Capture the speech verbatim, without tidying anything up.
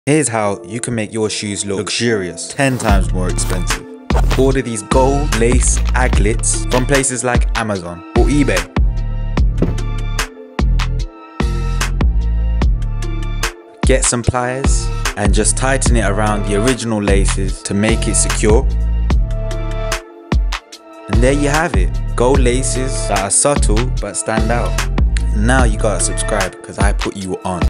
Here's how you can make your shoes look luxurious, ten times more expensive. Order these gold lace aglets from places like Amazon or eBay. Get some pliers and just tighten it around the original laces to make it secure. And there you have it, gold laces that are subtle but stand out. Now you gotta subscribe because I put you on.